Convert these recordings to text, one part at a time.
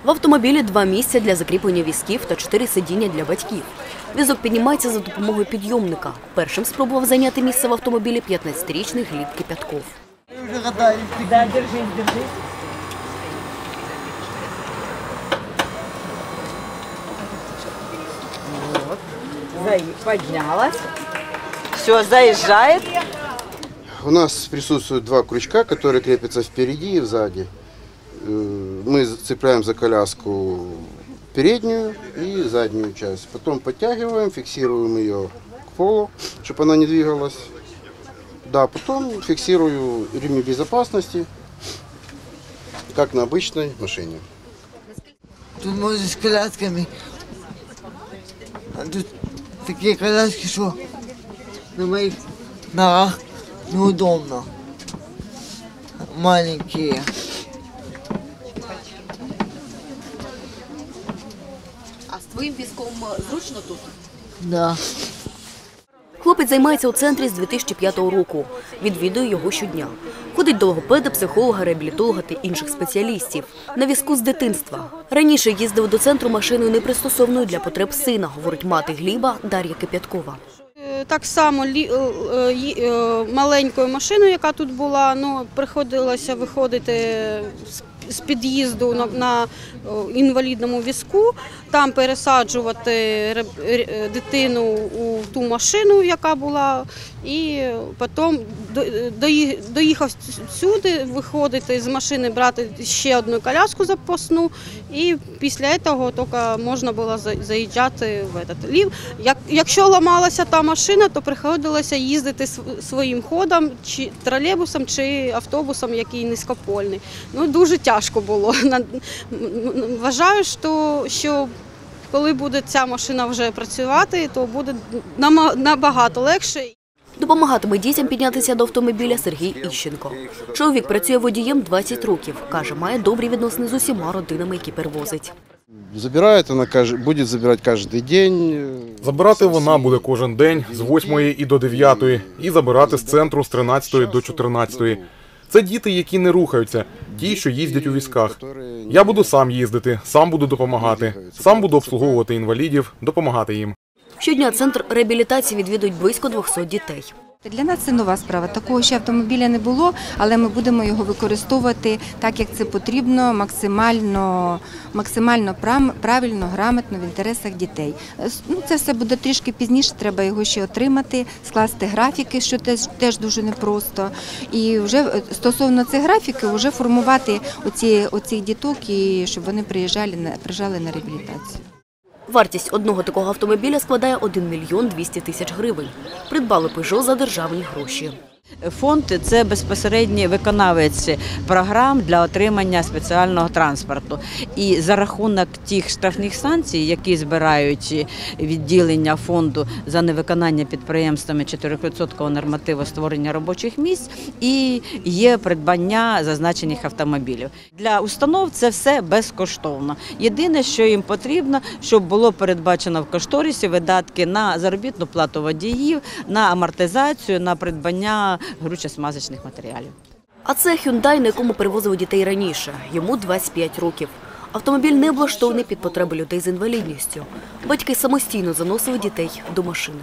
В автомобілі 2 місця для закріплення візків та 4 сидіння для батьків. Візок піднімається за допомогою підйомника. Першим спробував зайняти місце в автомобілі 15-річний Гліб Кипятков. Да, держись, держись. Вот. Поднялась. Все, заезжает. У нас присутствуют 2 крючка, которые крепятся впереди и сзади. Мы цепляем за коляску переднюю и заднюю часть. Потом подтягиваем, фиксируем ее к полу, чтобы она не двигалась. Да, потом фиксирую ремни безопасности, как на обычной машине. Тут можно с колясками. А тут такие коляски, что на моих ногах неудобно. Маленькие. А з твоїм візком зручно тут? Да. Хлопець займається у центрі з 2005 року. Відвідує його щодня. Ходить до логопеда, психолога, реабілітолога та інших спеціалістів. На візку з дитинства. Раніше їздив до центру машиною непристосованою для потреб сина, говорить мати Гліба Дар'я Кипяткова. Так само маленькою машиною, яка тут була, приходилося виходити з під'їзду на інвалідному візку, там пересаджувати дитину у ту машину, яка була, і потім доїхав сюди, виходити з машини, брати ще одну коляску запасну, і після цього тільки можна було заїжджати в цей. Якщо ламалася та машина, то приходилося їздити своїм ходом, чи тролейбусом, чи автобусом, який низькопольний. Дуже тяжко було. Вважаю, що коли буде ця машина вже працювати, то буде набагато легше. Допомагатиме дітям піднятися до автомобіля Сергій Іщенко. Чоловік працює водієм 20 років. Каже, має добрі відносини з усіма родинами, які перевозить. Забирає вона, буде забирати кожен день. Забирати вона буде кожен день з 8 і до 9, і забирати з центру з 13 до 14. Це діти, які не рухаються, ті, що їздять у візках. Я буду сам їздити, сам буду допомагати, сам буду обслуговувати інвалідів, допомагати їм. Щодня центр реабілітації відвідують близько 200 дітей. Для нас це нова справа. Такого ще автомобіля не було, але ми будемо його використовувати так, як це потрібно, максимально правильно, грамотно в інтересах дітей. Це все буде трішки пізніше, треба його ще отримати, скласти графіки, що теж дуже непросто. І вже стосовно цих графіків вже формувати оцих діток, і щоб вони приїжджали на реабілітацію. Вартість одного такого автомобіля складає 1 мільйон 200 тисяч гривень. Придбали «Пежо» за державні гроші. Фонд – це безпосередній виконавець програм для отримання спеціального транспорту. І за рахунок тих штрафних санкцій, які збирають відділення фонду за невиконання підприємствами 4% нормативу створення робочих місць, і є придбання зазначених автомобілів. Для установ це все безкоштовно. Єдине, що їм потрібно, щоб було передбачено в кошторисі видатки на заробітну плату водіїв, на амортизацію, на придбання горюче-смазочних матеріалів. А це Hyundai, на якому перевозили дітей раніше. Йому 25 років. Автомобіль не облаштований під потреби людей з інвалідністю. Батьки самостійно заносили дітей до машини.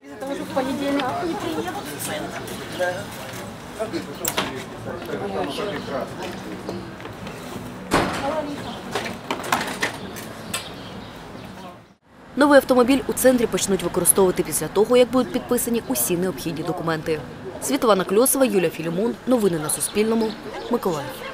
Новий автомобіль у центрі почнуть використовувати після того, як будуть підписані усі необхідні документи. Світлана Кльосова, Юлія Філімон. Новини на Суспільному. Миколаїв.